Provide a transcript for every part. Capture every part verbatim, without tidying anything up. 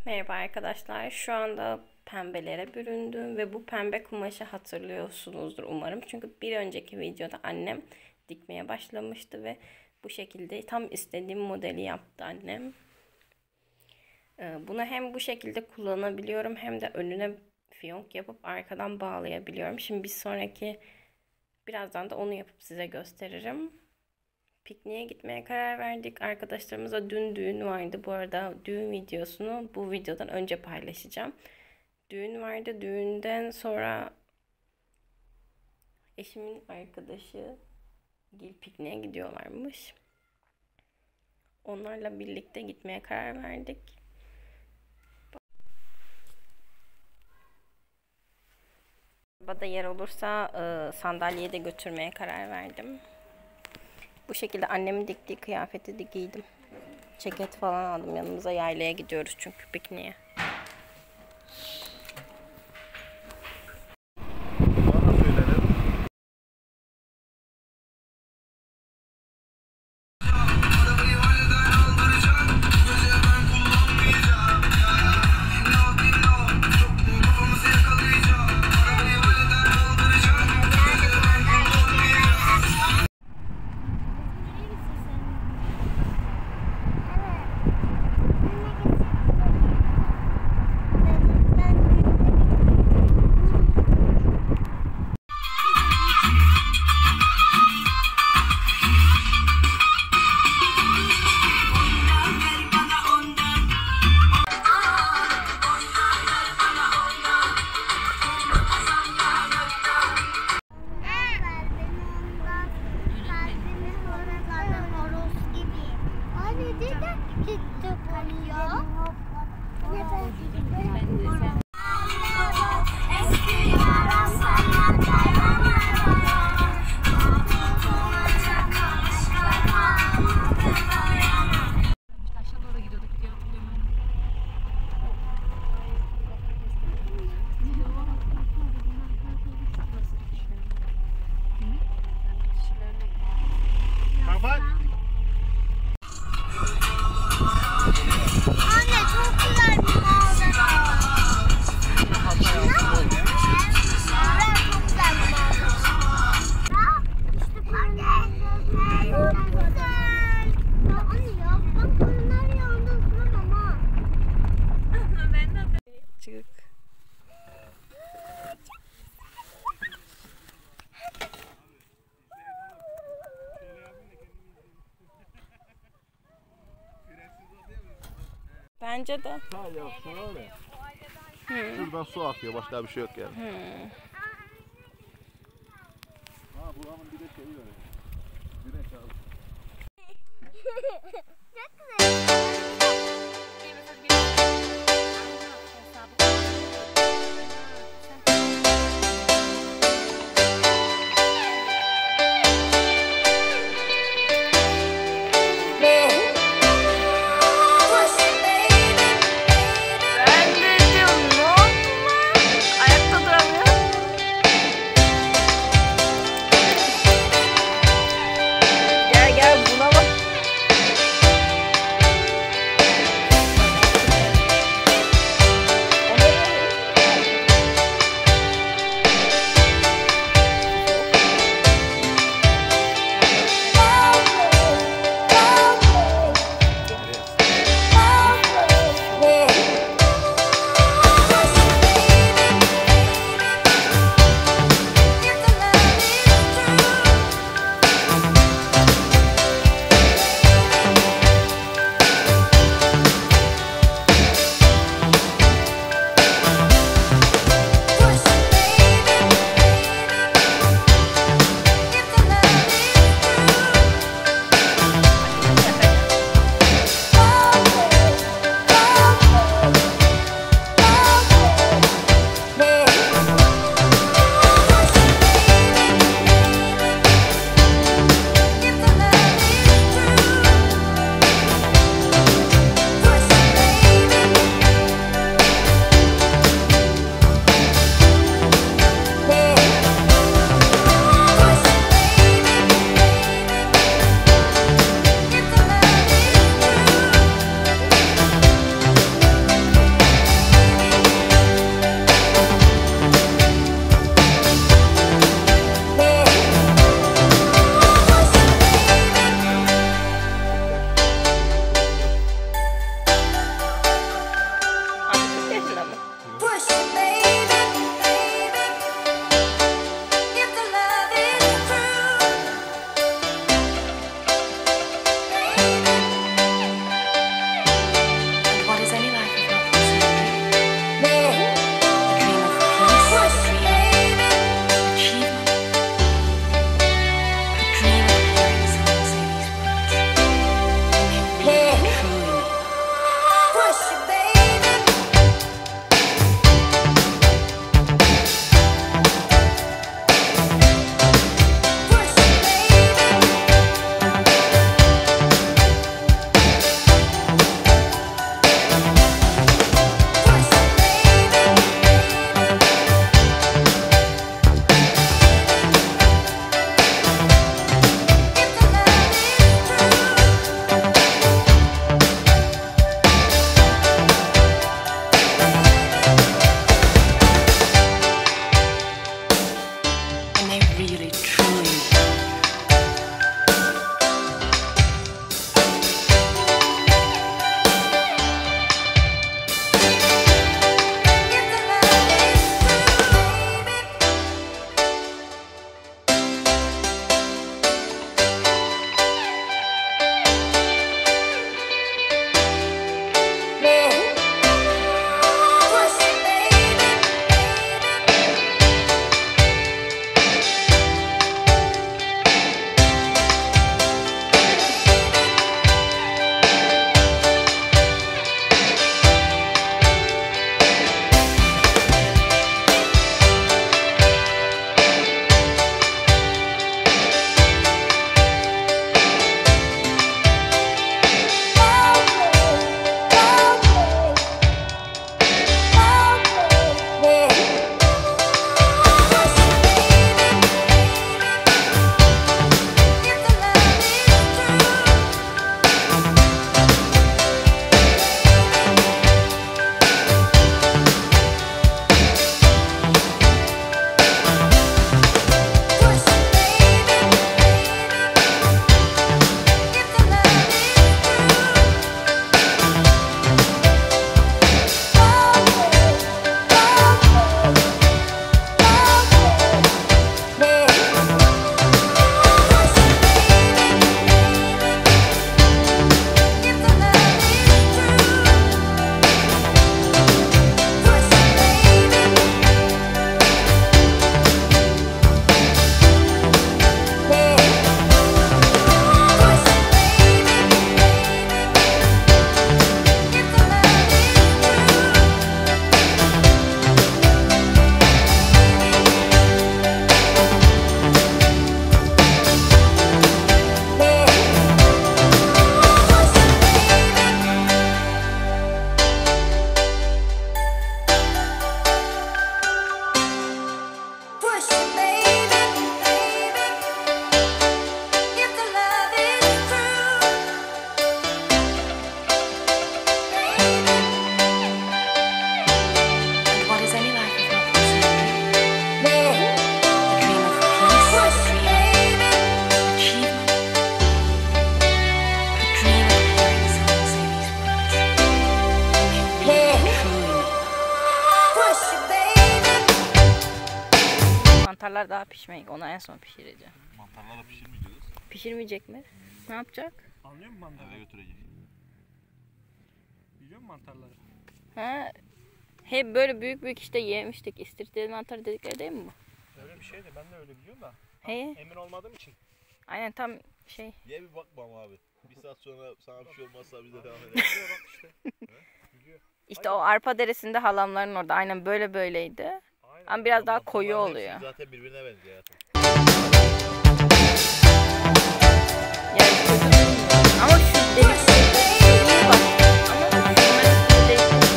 Merhaba arkadaşlar. Şu anda pembelere büründüm ve bu pembe kumaşı hatırlıyorsunuzdur umarım. Çünkü bir önceki videoda annem dikmeye başlamıştı ve bu şekilde tam istediğim modeli yaptı annem. Bunu hem bu şekilde kullanabiliyorum hem de önüne fiyonk yapıp arkadan bağlayabiliyorum. Şimdi bir sonraki birazdan da onu yapıp size gösteririm. Pikniğe gitmeye karar verdik. Arkadaşlarımıza dün düğün vardı. Bu arada düğün videosunu bu videodan önce paylaşacağım. Düğün vardı. Düğünden sonra eşimin arkadaşı Gil pikniğe gidiyorlarmış. Onlarla birlikte gitmeye karar verdik. Arabada yer olursa sandalyeyi de götürmeye karar verdim. Bu şekilde annemin diktiği kıyafeti de giydim. Ceket falan aldım yanımıza. Yaylaya gidiyoruz çünkü pikniğe. Bence de. Ha yok, sonra öyle. Şuradan su akıyor, başka bir şey yok yani. Hmm. Ha buranın bir de şeyi var. Güneş abi. mantarlar daha pişmeyecek. Onu en son pişireceğim. Mantarları pişirmeyeceğiz. Pişirmeyecek mi? Ne yapacak? Anlıyor musun mantarları? Eve götürecek. Biliyor musun mantarları? Ha, hep böyle büyük büyük işte yemiştik. İstiridye mantarı dedikleri değil mi bu? Öyle bir şeydi. Ben de öyle biliyorum da. He. Emin olmadığım için. Aynen tam şey. Ye bir bakmam abi. Bir saat sonra sana bir şey olmazsa biz de devam edelim. Biliyor bak işte. Biliyor. İşte o arpa deresinde halamların orada. Aynen böyle böyleydi. Aynen. Ama biraz daha koyu Bunların oluyor. hepsi zaten birbirine benziyor hayatım. Yani ama şu delik iyi bak. Ama şunların delik.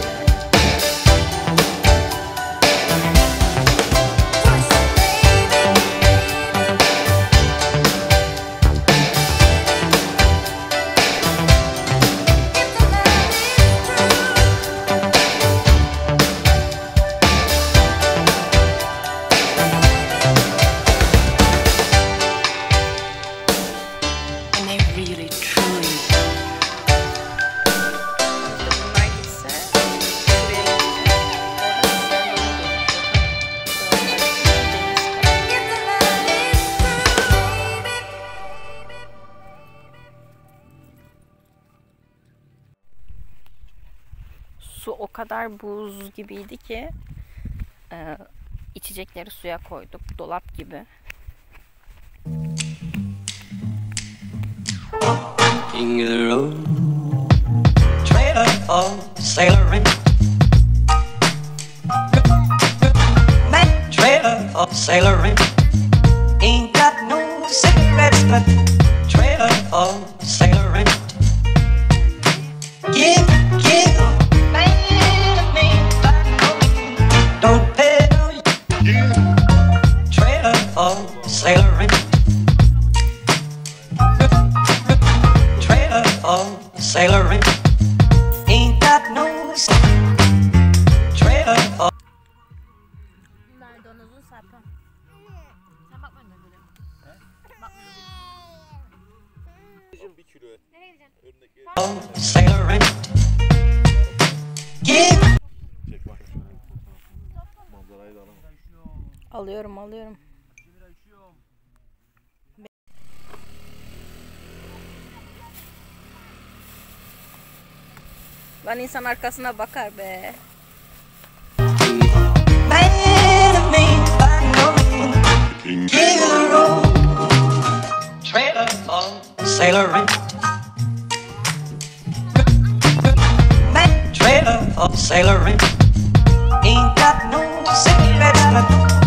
Su o kadar buz gibiydi ki e, içecekleri suya koyduk. Dolap gibi. King of the road, trailer for sailoring. Man, trailer for sailoring. Ain't got no cigarettes, but trailer for sailoring. Give, give, man, man, don't pay no. Trailer for sailoring. Oh, sailoring ain't got no trailer. Oh. Maydanozun sapı. Sen bakma önüne böyle. Bakma önüne. Bir kilo. Nereye gideceksin? Örnek Oh, sailoring. Give. çek bakayım şöyle. Manzarayı da alalım. Alıyorum alıyorum. Lan insan arkasına bakar be. Man of me, I know me. King of the road. Trailer for sailoring. Man, trailer for sailoring. Ain't got no cigarettes, but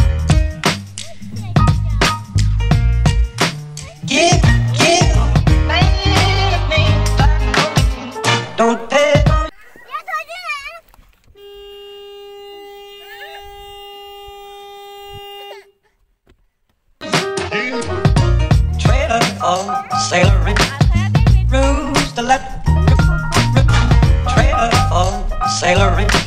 give, give. Man of me, I know me. Don't pay. Trailer for sailoring. Rules to let. Trailer for sailoring.